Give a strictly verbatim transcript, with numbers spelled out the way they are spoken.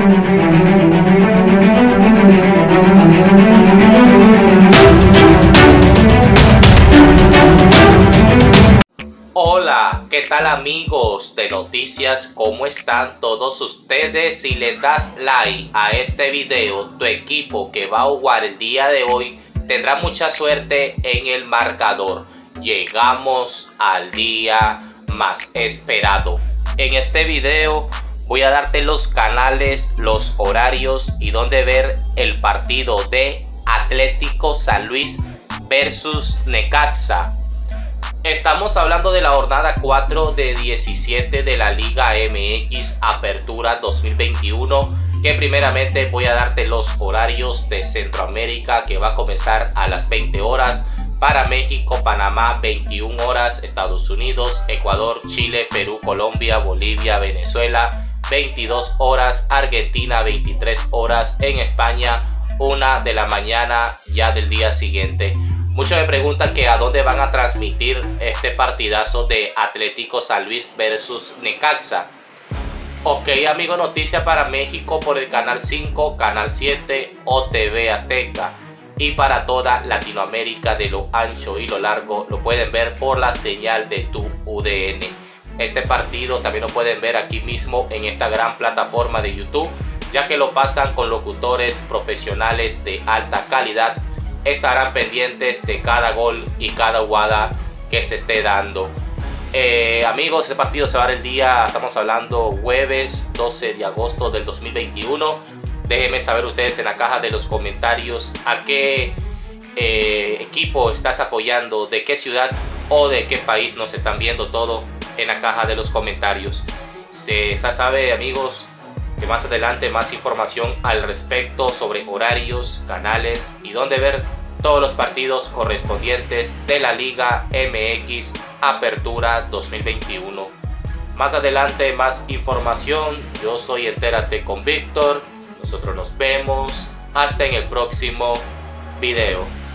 Hola, ¿qué tal amigos de noticias? ¿Cómo están todos ustedes? Si le das like a este video, tu equipo que va a jugar el día de hoy tendrá mucha suerte en el marcador. Llegamos al día más esperado. En este video voy a darte los canales, los horarios y dónde ver el partido de Atlético San Luis versus Necaxa. Estamos hablando de la jornada cuatro de diecisiete de la Liga M X Apertura dos mil veintiuno, que primeramente voy a darte los horarios de Centroamérica, que va a comenzar a las veinte horas, para México, Panamá veintiuna horas, Estados Unidos, Ecuador, Chile, Perú, Colombia, Bolivia, Venezuela veintidós horas, Argentina veintitrés horas, en España una de la mañana ya del día siguiente. Muchos me preguntan que a dónde van a transmitir este partidazo de Atlético San Luis versus Necaxa. Ok, amigo, noticia para México por el canal cinco, canal siete o T V Azteca. Y para toda Latinoamérica de lo ancho y lo largo lo pueden ver por la señal de tu U D N. Este partido también lo pueden ver aquí mismo en esta gran plataforma de YouTube, ya que lo pasan con locutores profesionales de alta calidad. Estarán pendientes de cada gol y cada jugada que se esté dando. Eh, amigos, este partido se va a dar el día, estamos hablando jueves doce de agosto del dos mil veintiuno. Déjenme saber ustedes en la caja de los comentarios a qué eh, equipo estás apoyando, de qué ciudad o de qué país nos están viendo, todo en la caja de los comentarios. Se sabe, amigos, que más adelante más información al respecto sobre horarios, canales y dónde ver todos los partidos correspondientes de la Liga M X Apertura dos mil veintiuno. Más adelante más información. Yo soy Entérate con Víctor. Nosotros nos vemos hasta en el próximo video.